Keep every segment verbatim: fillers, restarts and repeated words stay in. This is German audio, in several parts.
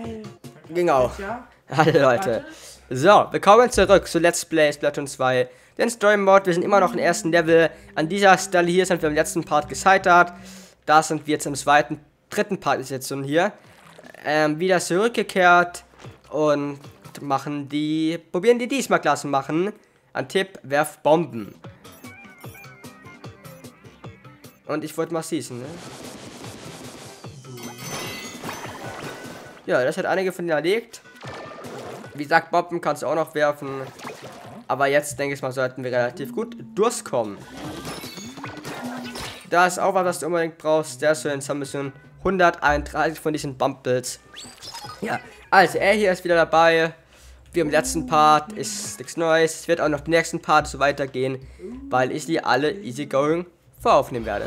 geil. Genau. Ja? Hallo Leute. So, willkommen zurück zu Let's Play Splatoon zwei. Den Story Mode, wir sind immer noch im ersten Level. An dieser Stelle hier sind wir im letzten Part gescheitert. Da sind wir jetzt im zweiten, dritten Part ist jetzt schon hier. Ähm, wieder zurückgekehrt und machen die, probieren die diesmal Klassen machen. Ein Tipp, werf Bomben. Und ich wollte mal schießen, ne? Ja, das hat einige von denen erlegt. Wie gesagt, Bomben kannst du auch noch werfen. Aber jetzt, denke ich mal, sollten wir relativ gut durchkommen. Da ist auch was, was du unbedingt brauchst. Sehr schön, jetzt haben wir schon hunderteinunddreißig von diesen Bumbles. Ja, also er hier ist wieder dabei. Wie im letzten Part ist nichts Neues. Es wird auch noch im nächsten Part so weitergehen, weil ich die alle easygoing voraufnehmen werde.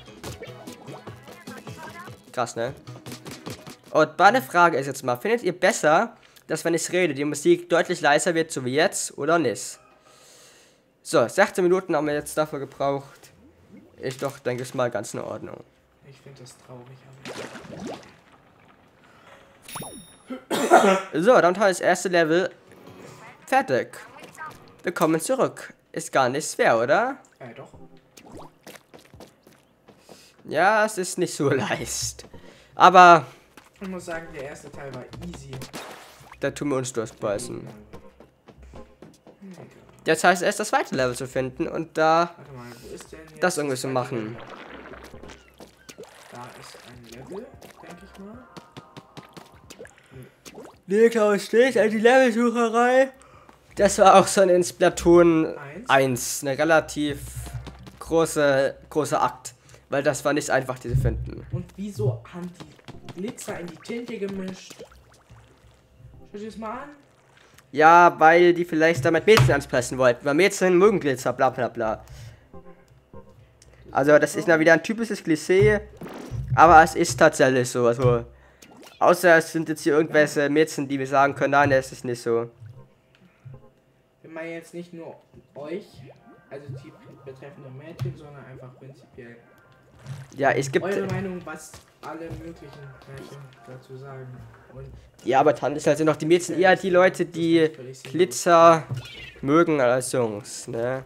Krass, ne? Und meine Frage ist jetzt mal, findet ihr besser, dass wenn ich rede, die Musik deutlich leiser wird, so wie jetzt, oder nicht? So, sechzehn Minuten haben wir jetzt dafür gebraucht. Ich doch, denke ich mal, ganz in Ordnung. Ich finde das traurig. So, dann haben wir das erste Level fertig. Willkommen zurück. Ist gar nicht schwer, oder? Ja, doch. Ja, es ist nicht so leicht. Aber Ich muss sagen, der erste Teil war easy. da tun wir uns durchbeißen. Jetzt heißt es, das zweite Level zu finden und da Warte mal, wo ist denn jetzt das irgendwie zu zweite machen. Level? Da ist ein Level, denke ich mal. Nee, Klaus, steht an die Levelsucherei. Das war auch schon in Splatoon Eins. eins eine relativ große, großer Akt. Weil das war nicht einfach, die zu finden. Und wieso haben die Glitzer in die Tinte gemischt? Schau dir das mal an. Ja, weil die vielleicht damit Mädchen ansprechen wollten. Weil Mädchen mögen Glitzer, bla bla bla. Also das ist mal wieder ein typisches Klischee. Aber es ist tatsächlich so. Also, außer es sind jetzt hier irgendwelche Mädchen, die wir sagen können, nein, das ist nicht so. Wir meinen jetzt nicht nur euch, also die betreffenden Mädchen, sondern einfach prinzipiell. Ja, es gibt... Eure Meinung, was alle möglichen Mädchen dazu sagen. Und Ja, aber dann ist halt noch die Mädchen eher die Leute, die Glitzer mögen als Jungs, ne?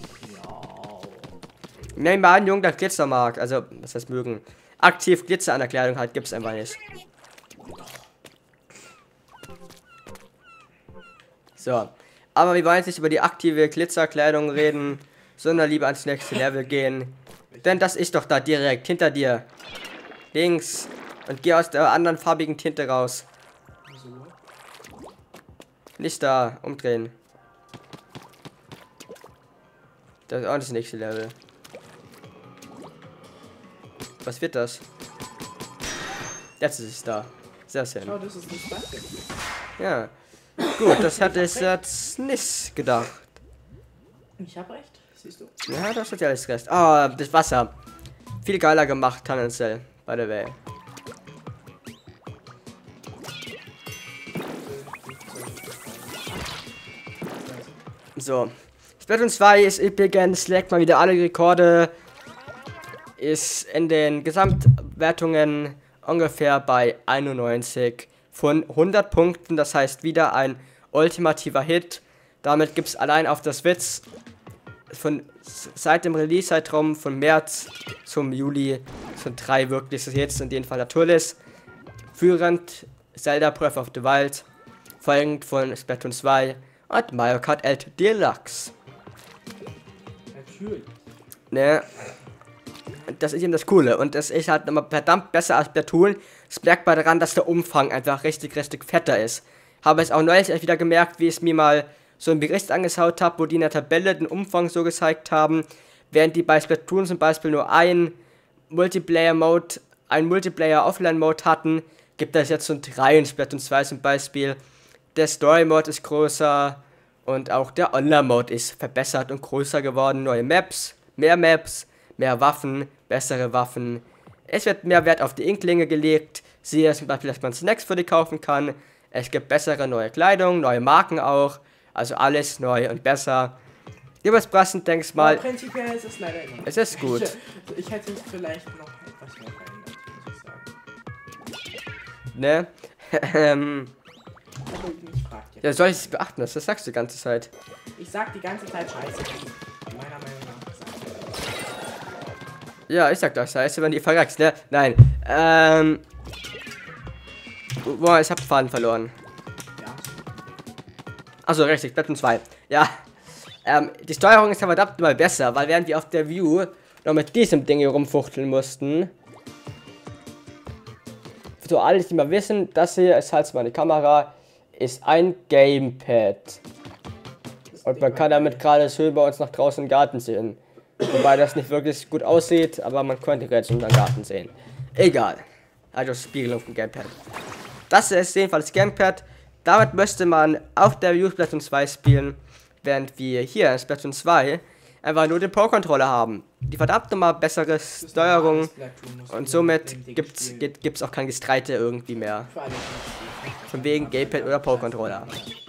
Nehmen wir an, Jungen, der Glitzer mag. Also, was heißt mögen? Aktiv Glitzer an der Kleidung halt, gibt's einfach nicht. So. Aber wir wollen jetzt nicht über die aktive Glitzerkleidung reden, sondern lieber ans nächste Level gehen. Denn das ist doch da direkt hinter dir. Links. Und geh aus der anderen farbigen Tinte raus. so. Nicht da, umdrehen. Das ist auch das nächste Level. Was wird das? Jetzt ist es da. Sehr schön. Schau, das ist nicht das denn. Ja. Gut, das hatte ich jetzt nicht gedacht. Ich hab recht, siehst du? Ja, das hat ja alles recht. Ah, das Wasser. Viel geiler gemacht, tendenziell. By the way. So. Splatoon zwei ist übrigens, schlägt mal wieder alle Rekorde. Ist in den Gesamtwertungen ungefähr bei einundneunzig von hundert Punkten. Das heißt wieder ein ultimativer Hit. Damit gibt es allein auf der Switch von seit dem Release-Zeitraum von März zum Juli sind drei wirkliche Hits, in dem Fall natürlich. Führend Zelda Breath of the Wild, folgend von Splatoon zwei und Mario Kart elf Deluxe. Natürlich. Ne? Das ist eben das Coole und das ist halt nochmal verdammt besser als Splatoon. Das merkt man daran, dass der Umfang einfach richtig, richtig fetter ist. Habe es auch neulich erst wieder gemerkt, wie ich es mir mal so einen Bericht angeschaut habe, wo die in der Tabelle den Umfang so gezeigt haben, während die bei Splatoon zum Beispiel nur ein Multiplayer-Mode, ein Multiplayer-Offline-Mode hatten, gibt es jetzt so drei in Splatoon zwei zum Beispiel. Der Story-Mode ist größer und auch der Online-Mode ist verbessert und größer geworden. Neue Maps, mehr Maps, mehr Waffen, bessere Waffen. Es wird mehr Wert auf die Inklinge gelegt, siehe zum Beispiel, dass man Snacks für die kaufen kann. Es gibt bessere neue Kleidung, neue Marken auch. Also alles neu und besser. Übersprechend denke ich mal. Aber prinzipiell ist es leider immer. Es ist gut. Ich, ich hätte vielleicht noch etwas mehr verändert, muss ich sagen. Ne? ähm. Aber ich nicht fragt jetzt. Ja, soll ich es beachten? Das sagst du die ganze Zeit. Ich sag die ganze Zeit Scheiße. Meiner Meinung nach. Ja, ich sag doch Scheiße, wenn die verreckst, ne? Nein. Ähm. Boah, ich hab Faden verloren. Ja. Achso, richtig, Splatoon zwei. Ja. Ähm, die Steuerung ist ja verdammt mal besser, weil während wir auf der View noch mit diesem Ding hier rumfuchteln mussten. So, alle, die mal wissen, das hier ist halt meine Kamera, ist ein Gamepad. Und man kann damit gerade schön bei uns nach draußen im Garten sehen. Wobei das nicht wirklich gut aussieht, aber man könnte jetzt unseren Garten sehen. Egal. Also Spiegel auf dem Gamepad. Das ist jedenfalls das Gamepad. Damit müsste man auf der View Splatoon zwei spielen, während wir hier in Splatoon zwei einfach nur den Pro-Controller haben. Die verdammt nochmal bessere Steuerung und somit gibt's, gibt, gibt's auch kein Gestreite irgendwie mehr. Von wegen Gamepad oder Pro-Controller.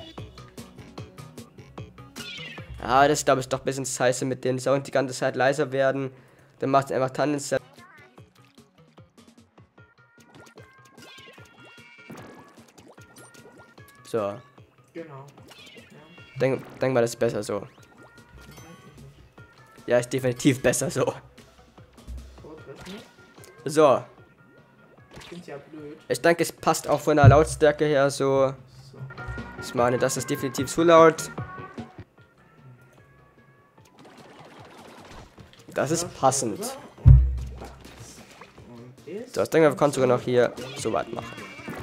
Ah, das ist glaube ich doch ein bisschen scheiße mit den Sound die ganze Zeit leiser werden. Dann macht es einfach tendenziell. So. Genau. Denk, denk mal, das ist besser so. Ja, ist definitiv besser so. So. Ich find's ja blöd. Ich denke, es passt auch von der Lautstärke her so. So. Ich meine, das ist definitiv zu laut. Das ist passend. So, ich denke, wir können sogar noch hier so weit machen.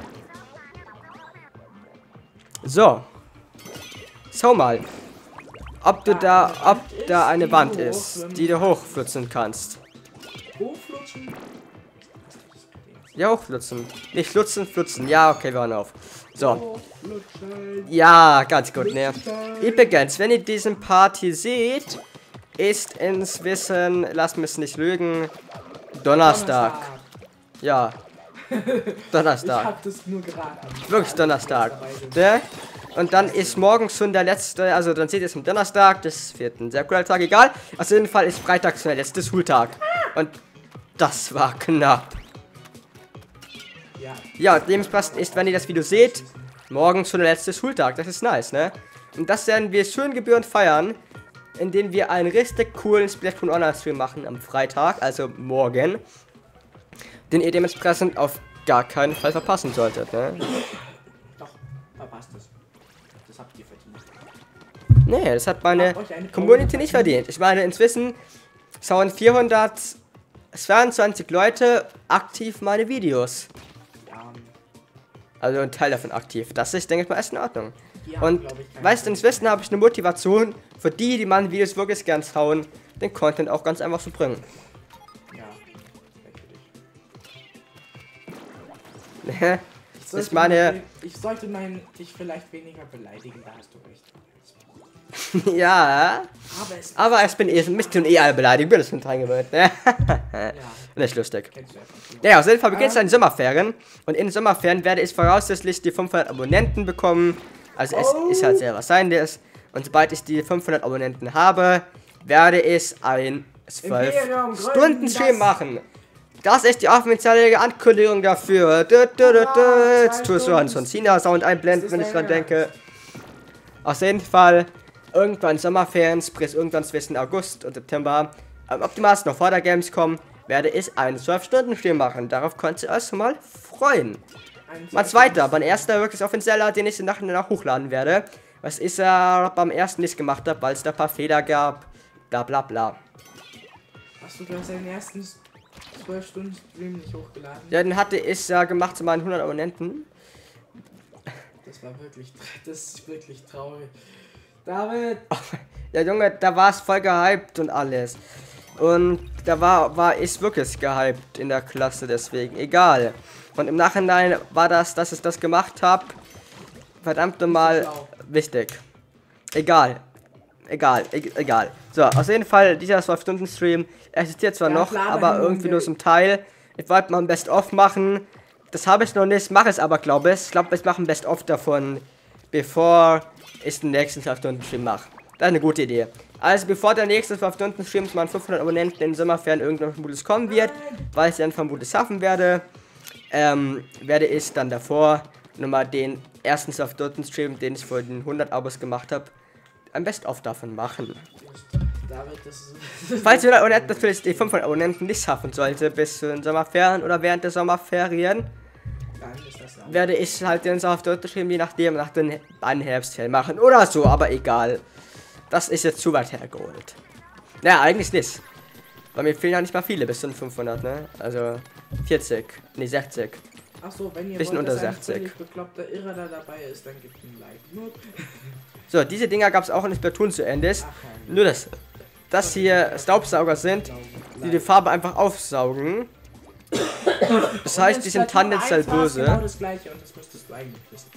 So. Schau mal. Ob du da, ob da eine Wand ist, die du hochflutzen kannst. Hochflutschen? Ja, hochflutzen. Nicht flutzen, flutzen. Ja, okay, wir hören auf. So. Hochflutschen. Ja, ganz gut, ne. Übrigens, wenn ihr diesen Part hier seht, ist inzwischen, lasst mich nicht lügen, Donnerstag. Ja. Donnerstag. Ich hab das nur geraten. Wirklich Donnerstag. Ne? Und dann ist morgen schon der letzte, also dann seht ihr es am Donnerstag, das wird ein sehr cooler Tag, egal. Auf jeden Fall ist Freitag schon der letzte Schultag. Und das war knapp. Ja. Ja, dementsprechend ist, wenn ihr das Video seht, morgen schon der letzte Schultag. Das ist nice, ne? Und das werden wir schön gebührend feiern, indem wir einen richtig coolen Splatoon Online Stream machen am Freitag, also morgen. Den ihr dementsprechend auf gar keinen Fall verpassen solltet, ne? Doch, verpasst es. Das habt ihr verdient. Nee, das hat meine Community nicht verdient. Ich meine, inzwischen schauen vierhundertzweiundzwanzig Leute aktiv meine Videos. Ja, Also ein Teil davon aktiv. Das ist, denke ich mal, erst in Ordnung. die haben, Und glaub ich, keine weißt du, inzwischen habe ich eine Motivation für die, die meine Videos wirklich gern schauen, den Content auch ganz einfach zu bringen. Ja, Ne? ich sollte, Ich meine- mein, ich sollte mein, dich vielleicht weniger beleidigen, da hast du recht. Ja, Aber es aber ich bin eh, mich tun eh alle beleidigt, bin das schon dran gewöhnt, ne? ja, Nicht lustig. kennst du einfach. Naja, auf jeden Fall beginnt es an den Sommerferien. Und in den Sommerferien werde ich voraussichtlich die fünfhundert Abonnenten bekommen. Also es Oh. ist halt sehr wahrscheinlich. Und sobald ich die fünfhundert Abonnenten habe, werde ich ein zwölf Imperium Stunden gründen, Stream das- machen. Das ist die offizielle Ankündigung dafür. Du, du, du, du. Jetzt tust du so einen China-Sound einblenden, wenn ich dran denke. Auf jeden Fall, irgendwann Sommerferien, sprich irgendwann zwischen August und September, am optimalsten noch vor der Gamescom, werde ich einen zwölf Stunden Stream machen. Darauf könnt ihr euch schon mal freuen. Ein Mein zweiter, mein erster wirklich offizieller, den ich nachher noch hochladen werde. Was ich ja beim ersten nicht gemacht habe, weil es da ein paar Fehler gab. Bla bla bla. Hast du du hast deinen ersten zwölf Stunden Stream nicht hochgeladen? Ja, den hatte ich ja gemacht zu meinen hundert Abonnenten. Das war wirklich, das ist wirklich traurig. David! Ja, Junge, da war es voll gehypt und alles. Und da war, war ich wirklich gehypt in der Klasse, deswegen. Egal. Und im Nachhinein war das, dass ich das gemacht habe, verdammt nochmal wichtig. Egal. Egal, e egal. So, auf jeden Fall, dieser zwölf Stunden Stream existiert zwar Ja, noch, klar, aber dahin irgendwie wir- nur zum Teil. Ich wollte mal ein Best-of machen. Das habe ich noch nicht, mache es aber, glaube ich. Ich glaube, ich mache ein Best-of davon, bevor ich den nächsten zwölf Stunden Stream mache. Das ist eine gute Idee. Also bevor der nächste zwölf Stunden Stream zu meinen fünfhundert Abonnenten in den Sommerferien irgendwann vermutlich kommen wird, weil ich dann vermutlich schaffen werde, ähm, werde ich dann davor nochmal den ersten Soft-Stream, den ich vor den hundert Abos gemacht habe, ein Best-of davon machen. David, das ist Falls ihr natürlich die fünfhundert Abonnenten nicht schaffen sollte bis zu den Sommerferien oder während der Sommerferien, dann ist das auch. werde ich halt den Soft-Stream je nachdem nach den beiden Herbstferien machen oder so, aber egal. Das ist jetzt zu weit hergeholt. Naja, eigentlich nicht. Weil mir fehlen ja nicht mal viele bis zu den fünfhundert, ne? Also vierzig, ne sechzig. Achso, wenn ihr Bisschen wollt, unter dass ein sechzig. völlig bekloppter Irrer da dabei ist, dann gibt ein Like. Nur So, diese Dinger gab es auch in Splatoon zu Ende. Ach, nein. Nur das, das hier Staubsauger sind, die die Farbe einfach aufsaugen. Das heißt, die sind tendenziell böse. Genau das gleiche und das müsstest du eigentlich wissen.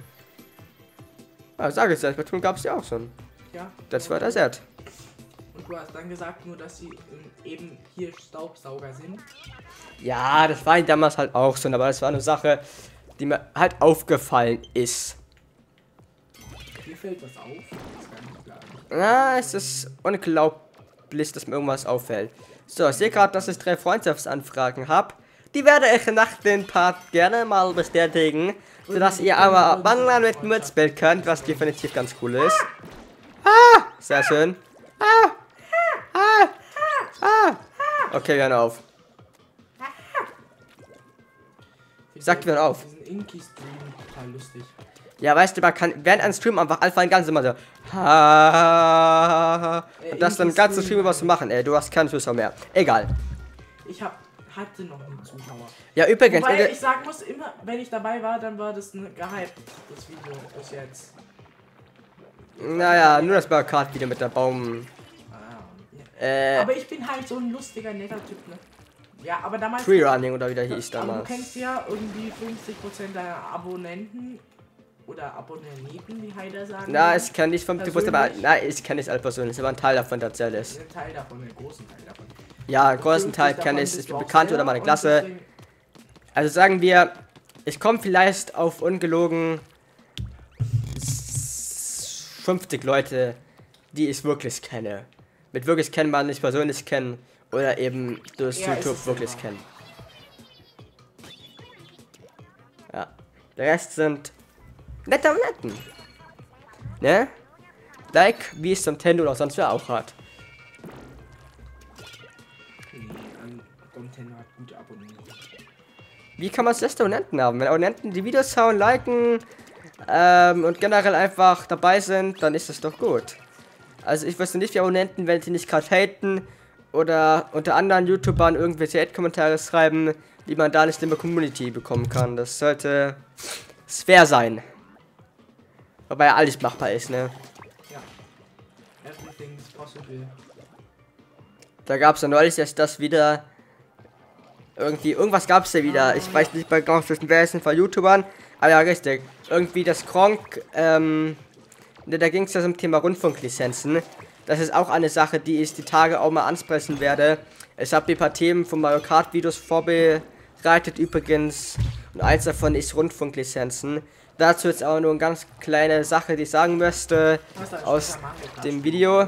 Ah, sag ich ja, Splatoon gab es ja auch schon. Ja. Das war das Set. Und du hast dann gesagt, nur dass sie ähm, eben hier Staubsauger sind. Ja, das war damals halt auch so, aber das war eine Sache, die mir halt aufgefallen ist. Mir fällt was auf. Das kann ich klar nicht. Na, es ist unglaublich, dass mir irgendwas auffällt. So, ich sehe gerade, dass ich drei Freundschaftsanfragen habe. Die werde ich nach dem Part gerne mal bestätigen, sodass ihr aber online mit mir mitspielen könnt, was definitiv ganz cool ist. Ah, sehr schön. Ah, ah, ah. Okay, wir hören auf. Sagt mir auf. Diesen Inky-Stream total lustig. Ja, weißt du, man kann während einem Stream einfach anfangen, ganz immer so. Ha, und das dann ganze Stream über zu machen. Ey, du hast keinen Zuschauer mehr. Egal. Ich hab, hatte noch einen Zuschauer. Ja, übrigens. Wobei ich sagen muss, immer, wenn ich dabei war, dann war das ein gehypt, das Video bis jetzt. Naja, nur das Plakat wieder mit der Baum. Ah, Äh, aber ich bin halt so ein lustiger, netter Typ, ne? Ja, aber damals... Freerunning oder wie der hieß aber du damals. kennst ja irgendwie fünfzig Prozent deiner Abonnenten oder Abonnenten, wie Heider sagen. Na, würde. ich kann nicht vom Typus, aber nein, ich kenne nicht alle Personen, ist aber ein Teil davon tatsächlich. Ein Teil davon, einen großen Teil davon. Ja, einen großen Teil kenne ich, ich bin bekannt oder meine Klasse. Also sagen wir, ich komme vielleicht auf ungelogen fünfzig Leute, die ich wirklich kenne. Mit wirklich kennen man nicht persönlich kennen oder eben durch Ja, YouTube wirklich kennen. Ja. Der Rest sind nette Abonnenten. Ne? Like, wie es Nintendo oder sonst wer auch hat. Nee, an Nintendo hat gute Abonnenten. Wie kann man es Abonnenten haben? Wenn Abonnenten die Videos schauen, liken ähm, und generell einfach dabei sind, dann ist das doch gut. Also ich wüsste nicht, wie Abonnenten, wenn sie nicht gerade haten oder unter anderen YouTubern irgendwelche Hate-Kommentare schreiben, die man da nicht in der Community bekommen kann. Das sollte schwer sein. Wobei alles machbar ist, ne? Ja. Everything is possible. Da gab es ja neulich erst das wieder. Irgendwie, irgendwas gab es ja wieder. Ich weiß nicht bei ganz zwischen wer ist denn von YouTubern. Aber ja, richtig. Irgendwie das Kronk, ähm, ne, da ging es ja zum Thema Rundfunklizenzen. Das ist auch eine Sache, die ich die Tage auch mal ansprechen werde. Ich habe ein paar Themen von Mario Kart Videos vorbereitet übrigens. Und eins davon ist Rundfunklizenzen. Dazu jetzt aber nur eine ganz kleine Sache, die ich sagen möchte aus dem Video.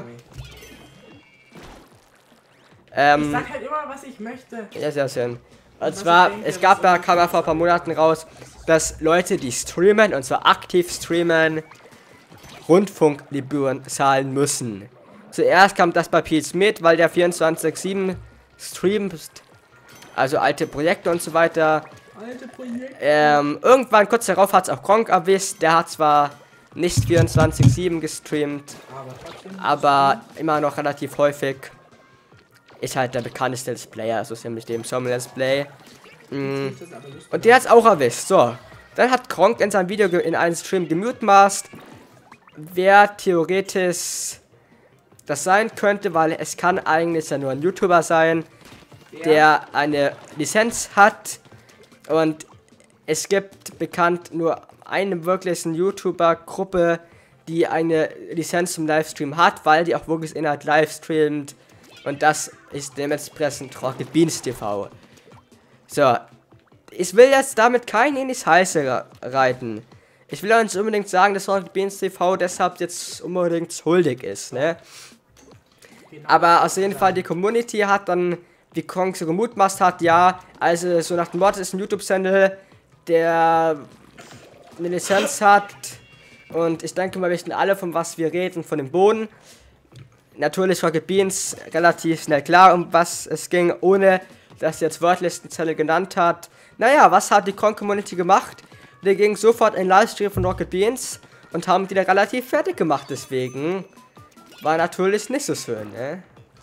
Ähm, Ich sag halt immer, was ich möchte. Ja, sehr schön. Und zwar, es gab ja, kam ja vor ein paar Monaten raus, dass Leute, die streamen, und zwar aktiv streamen, Rundfunkgebühren zahlen müssen. Zuerst kam das bei P S mit, weil der vierundzwanzig sieben streamt, also alte Projekte und so weiter. Alte Projekte. Ähm, irgendwann kurz darauf hat es auch Kronk erwischt, der hat zwar nicht vierundzwanzig sieben gestreamt, Aber trotzdem. aber immer noch relativ häufig. Ist halt der bekannteste Let's Player, also nämlich dem Sommer Let's Play. Mm. ist das aber lustig. Und der hat's auch erwischt. So, dann hat Kronk in seinem Video ge- in einem Stream gemutmaßt, wer theoretisch das sein könnte, weil es kann eigentlich ja nur ein YouTuber sein, der eine Lizenz hat. Und es gibt bekannt nur eine wirkliche YouTuber-Gruppe, die eine Lizenz zum Livestream hat, weil die auch wirklich Inhalt livestreamt. Und das ist dementsprechend Rocket Beans T V. So, ich will jetzt damit keinen in die Scheiße reiten. Ich will uns unbedingt sagen, dass Rocket Beans T V deshalb jetzt unbedingt schuldig ist, ne? Genau. Aber auf jeden Fall die Community hat dann, wie Kronk so gemutmaßt hat, ja, also so nach dem Motto ist ein YouTube-Channel, der eine Lizenz hat. Und ich denke mal, wir wissen alle, von was wir reden, von dem Boden. Natürlich Rocket Beans relativ schnell klar, um was es ging, ohne dass er jetzt Wordlistenzelle genannt hat. Naja, was hat die Con-Community gemacht? Wir gingen sofort in den Livestream von Rocket Beans und haben die da relativ fertig gemacht, deswegen war natürlich nicht so schön, ne?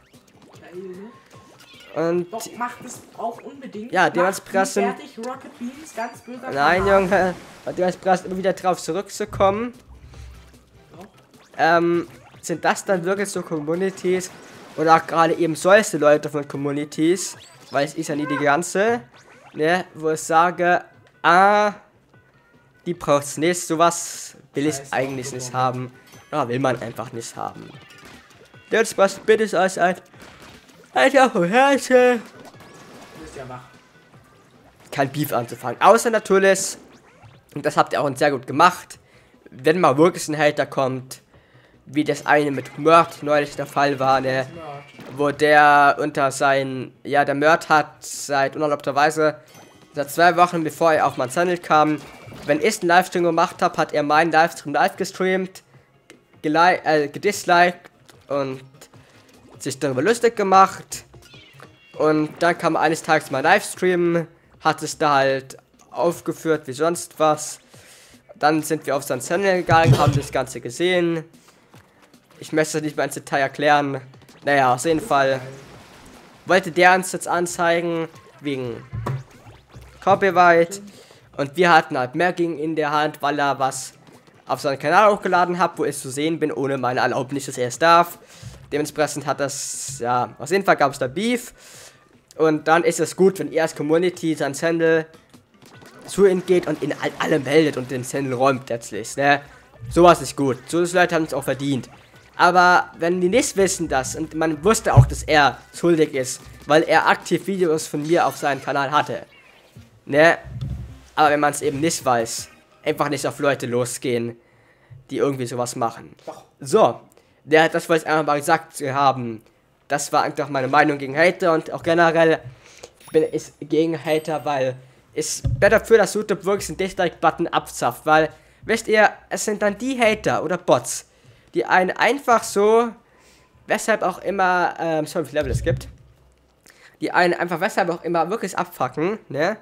Und doch, macht es auch unbedingt. Ja, dementsprechend. Fertig, Rocket Beans, ganz böser Nein, Junge, dementsprechend immer wieder drauf zurückzukommen. Doch. Ähm, sind das dann wirklich so Communities oder auch gerade eben solche Leute von Communities, weil es ist ja nie die ganze, ne, wo ich sage, ah, die braucht's nicht, sowas will ich eigentlich nicht haben, oder will man einfach nicht haben. Jetzt was bitte ich euch ein. Alter, Herrsche. Du bist ja wach. Kein Beef anzufangen. Außer natürlich, und das habt ihr auch sehr gut gemacht, wenn mal wirklich ein Hater kommt, wie das eine mit Mörd neulich der Fall war, ne? Wo der unter sein, ja, der Mörd hat seit unerlaubterweise, seit zwei Wochen bevor er auf mein Channel kam, wenn ich einen Livestream gemacht habe, hat er meinen Livestream live gestreamt, äh, gedisliked und sich darüber lustig gemacht. Und dann kam eines Tages mein Livestream, hat es da halt aufgeführt wie sonst was. Dann sind wir auf seinen Channel gegangen, haben das Ganze gesehen. Ich möchte nicht mehr ins Detail erklären. Naja, auf jeden Fall wollte der uns jetzt anzeigen wegen Copyright. Und wir hatten halt mehr gegen in der Hand, weil er was auf seinen Kanal hochgeladen hat, wo ich zu sehen bin, ohne meine Erlaubnis, dass er es darf. Dementsprechend hat das, ja, auf jeden Fall gab es da Beef. Und dann ist es gut, wenn er als Community sein Channel zu ihm geht und ihn alle meldet und den Channel räumt letztlich, ne? Sowas ist gut. So Leute haben es auch verdient. Aber wenn die nicht wissen das, und man wusste auch, dass er schuldig ist, weil er aktiv Videos von mir auf seinem Kanal hatte, ne? Aber wenn man es eben nicht weiß, einfach nicht auf Leute losgehen, die irgendwie sowas machen. So. Der, das wollte ich einfach mal gesagt haben. Das war einfach meine Meinung gegen Hater und auch generell bin ich gegen Hater, weil ich bin dafür, dass YouTube wirklich einen Dislike-Button abzapft, weil, wisst ihr, es sind dann die Hater oder Bots, die einen einfach so, weshalb auch immer, ähm, sorry, wie viel Level es gibt, die einen einfach weshalb auch immer wirklich abfacken, ne,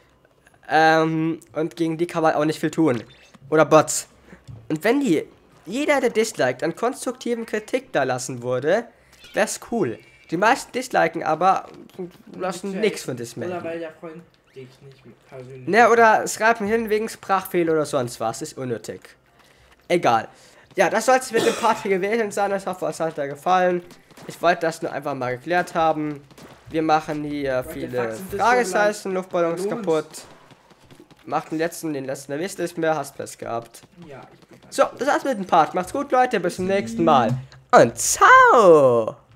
ähm, und gegen die kann man auch nicht viel tun. Oder Bots. Und wenn die jeder, der disliked, an konstruktiven Kritik da lassen würde, wär's cool. Die meisten disliken aber lassen nichts von das melden. Oder weil der Freund dich nicht persönlich... Ne, oder schreiben hin wegen Sprachfehler oder sonst was. Ist unnötig. Egal. Ja, das soll es mit dem Part hier gewesen sein. Ich hoffe, es hat euch gefallen. Ich wollte das nur einfach mal geklärt haben. Wir machen hier viele Fragezeichen, Luftballons kaputt. Macht den letzten, den letzten erwischt nicht mehr, hast Pest gehabt. Ja, so, das war's mit dem Part. Macht's gut, Leute, bis zum nächsten Mal. Und ciao!